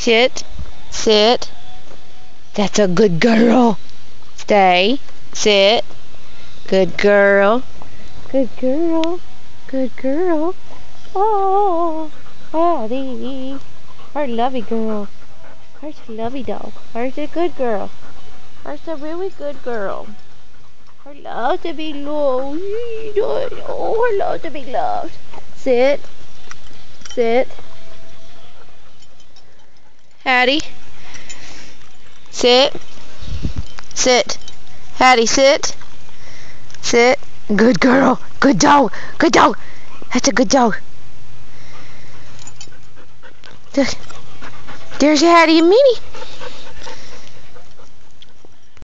Sit. Sit. That's a good girl. Stay. Sit. Good girl. Good girl. Good girl. Oh, Hadie. Our lovey girl. Here's a lovey dog. Here's a good girl. Here's a really good girl. Her love to be loved. Oh, her love to be loved. Sit. Sit. Hadie. Sit. Sit. Hadie, sit. Sit. Good girl. Good dog. Good dog. That's a good dog. Look. There's Hadie and Minnie.